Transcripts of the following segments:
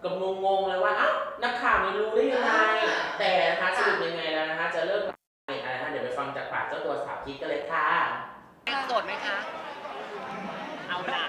กับงงเลยว่าอ้าวนักข่าวไม่รู้ได้ยังไงแต่นะคะสรุปยังไงแล้วนะคะจะเลิกอะไรนะคะเดี๋ยวไปฟังจากปากเจ้าตัวสาวคิดกันเลยค่ะโสดไหมคะเอาละ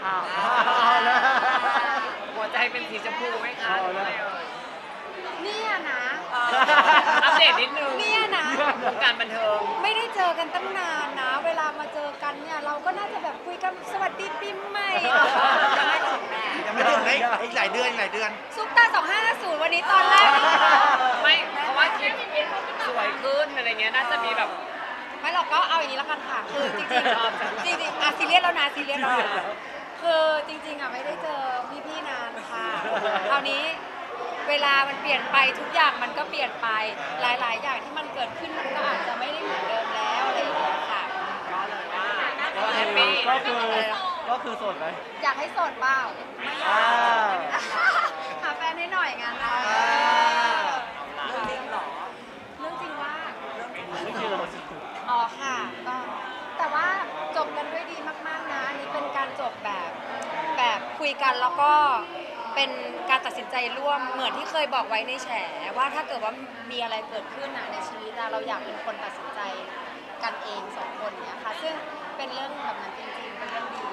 หัวใจเป็นสีชมพูไหมคะเนี่ยนะอัปเดตนิดนึงเนี่ยนะวงการบันเทิงไม่ได้เจอกันตั้งนานนะเวลามาเจอกันเนี่ยเราก็น่าจะแบบคุยกันสวัสดีปีใหม่ยังไม่ถึงอีกหลายเดือนซุปตา2550วันนี้ตอนแรกไม่เพราะว่าคลิปสวยขึ้นอะไรเงี้ยน่าจะมีแบบไม่หรอกก็เอาอย่างนี้ละกันค่ะคือจริงซีเรียสแล้วนะซีเรียสแล้วคือจริงๆไม่ได้เจอพี่ๆนานค่ะคราวนี้เวลามันเปลี่ยนไปทุกอย่างมันก็เปลี่ยนไปหลายๆอย่างที่มันเกิดขึ้นมันก็อาจจะไม่ได้เหมือนเดิมแล้วอะไรอย่างเงี้ยค่ะก็เลยว่าแฮปปี้ก็คือโสดไหมอยากให้โสดเปล่าไม่อยากหาแฟนให้หน่อยงั้นนะเรื่องจริงหรอเรื่องจริงว่าไม่ใช่เราอ๋อค่ะก็แต่ว่าจบกันด้วยดีมากๆนะนี่เป็นการจบแบบคุยกันแล้วก็เป็นการตัดสินใจร่วมเหมือนที่เคยบอกไว้ในแฉว่าถ้าเกิดว่ามีอะไรเกิดขึ้นในชีวิตเราอยากเป็นคนตัดสินใจกันเองสองคนเนี่ยค่ะซึ่งเป็นเรื่องแบบนั้นจริงๆเป็นเรื่องดี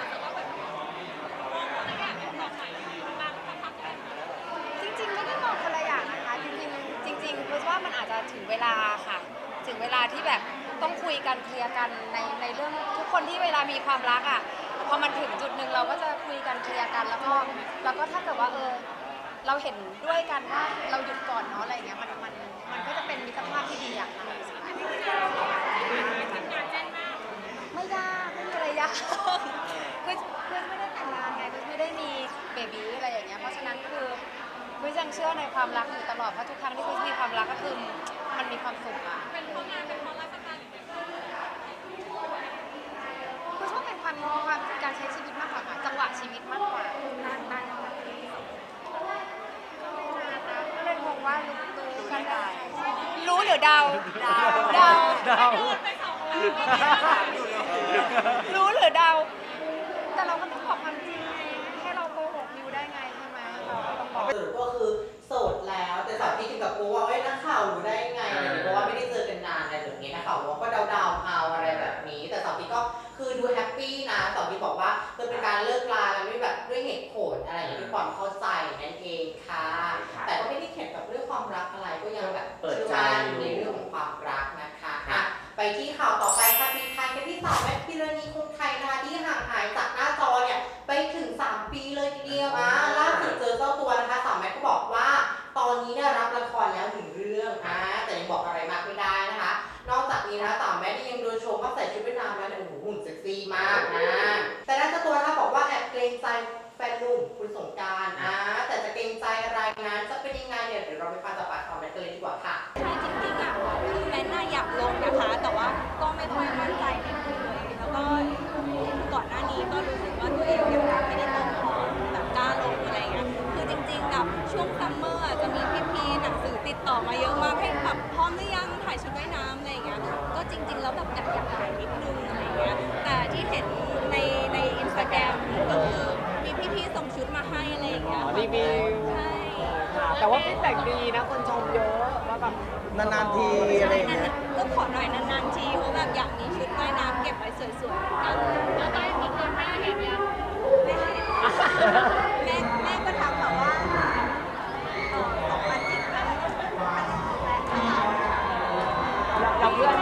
จริงๆไม่ได้มองคนละอย่างนะคะจริงเพราะว่ามันอาจจะถึงเวลาค่ะถึงเวลาที่แบบต้องคุยกันเคลียร์กันในเรื่องทุกคนที่เวลามีความรักอ่ะพอมันถึงจุดหนึ่งเราก็จะคุยกันเคลียร์กันแล้วก็ถ้าเกิดว่าเราเห็นด้วยกันว่าเราหยุดก่อนเนาะอะไรเงี้ยมันก็จะเป็นมิตรภาพที่ดีอย่างไรไม่ยากไม่มีอะไรยากคือไม่ได้แต่งงานไงคือไม่ได้มีเบบีอะไรอย่างเงี้ยเพราะฉะนั้นคือยังเชื่อในความรักอยู่ตลอดเพราะทุกครั้งที่คุณมีความรักก็คือมันมีความสุขอะเป็นเพราะงานเป็นเพราะไลฟ์สไตล์คุณชอบเป็นความการใช้ชีวิตมากกว่าจังหวะชีวิตมากกว่านานไม่นานนะก็เลยงงว่ารู้กันได้รู้หรือเดารู้หรือเดาแต่เราก็ต้องบอกความจริงไงให้เราโกหกนิวได้ไงใช่ไหมเราก็ต้องบอกก็คือโสดแล้วแต่สาวที่ถึงกับกูว่านักข่าวรู้ได้ไงอะไรเพราะว่าไม่ได้เจอกันนานอะไรแบบนี้นักข่าวว่าก็เดาเอาอะไรแบบนี้แต่สาวที่ก็คือดูแฮปปี้นะสาวที่บอกว่าเป็นการเลิกลากันด้วยเหตุผลอะไรอย่างนี้ด้วยความเข้าใจนั่นเองค่ะแต่ก็ไม่ได้เข็ดกับเรื่องความรักอะไรก็ยังแบบเปิดใจในเรื่องของความรักนะคะไปที่ข่าวต่อไปค่ะปิดท้ายกันที่สาวแมทพิรณีคงไทยนะคะที่ห่างหายจากหน้าจอเนี่ยไปถึง3 ปีเลยทีเดียวล่าสุดเจอเจ้าตัวนะคะสาวแมทก็บอกว่าตอนนี้ได้รับละครแล้ว1 เรื่องแต่ยังบอกอะไรมากไม่ได้นะคะนอกจากนี้นะคะสาวแมทยังโดนชมว่าใส่ชุดเวียดนามแล้วเนี่ยหุ่นเซ็กซี่มากแต่ด้านเจ้าตัวนะคะบอกว่าแอบเกรงใจแฟนหนุ่มคุณสงกรานต์แต่จะเกรงใจอะไรนั้นจะเป็นยังไงเนี่ยเดี๋ยวเราไปฟังจากปากสาวแมทกันเลยดีกว่าค่ะใช่จริงๆคือแมทน่าอยากลงนะคะแต่ว่าก็ไม่ค่อยมั่นใจนิดนึงเลยแล้วก็ก่อนหน้านี้ก็รู้สึกว่าตัวเองยังไม่ได้โตพอแบบกล้าลงอะไรเงี้ยคือจริงๆกับช่วงซัมเมอร์จะมีพี่ๆหนังสือติดต่อมาเยอะมากให้แบบพร้อมหรือยังถ่ายชุดว่ายน้ำอะไรเงี้ยก็จริงๆแล้วแบบอยากถ่ายนิดนึงอะไรเงี้ยแต่ที่เห็นในอินสตาแกรมก็คือมีพี่ๆส่งชุดมาให้อะไรเงี้ยรีวิวใช่แต่ว่าฟีดแบ็กดีนะคนชมเยอะว่าแบบนานๆทีอะไรอย่างเงี้ยก็ขอหน่อยนานๆทีเพราะแบบอยากมีชุดว่ายน้ำเก็บไว้สวยๆเหมือนกันแล้วได้มีคนแม่เห็นยังไม่เห็นแม่ก็ทำแบบว่าของมันจริงแล้วเพื่อน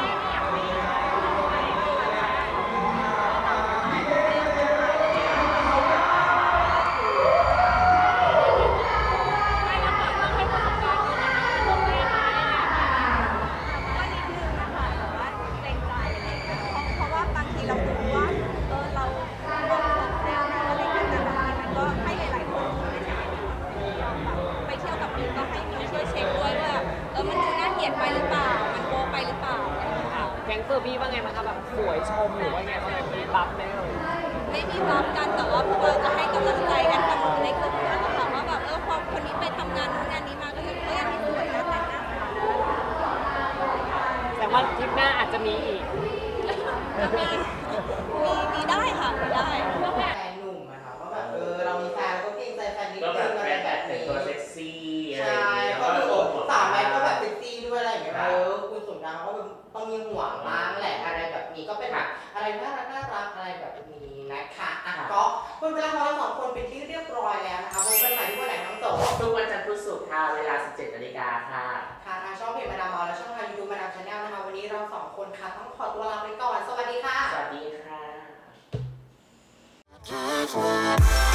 แก๊งเฟอร์บี้ว่าไงบ้างคะแบบสวยชมหรือว่าไงบ้างมีบัฟไหมไม่มีบัฟกันแต่ว่าพวกเราจะให้กำลังใจกันเสมอในกลุ่มนะคะว่าแบบพอคนนี้ไปทำงานนู้นงานนี้มาก็จะยังมีสวยนะแต่งหน้าแต่ว่าทริปหน้าอาจจะมีอีกมีได้ค่ะมีได้แฟนหนุ่มอะค่ะว่าแบบเรามีแฟนก็เกรงใจแฟนนิดนึงอะไรแบบนี้พุธศุกร์ค่ะเวลา 17 นาฬิกาค่ะค่ะทางช่องเพจมาดามมอลและช่องทางยูทูบมาดามชาแนลนะคะวันนี้เรา2คนค่ะต้องขอตัวลาไปก่อนสวัสดีค่ะสวัสดีค่ะ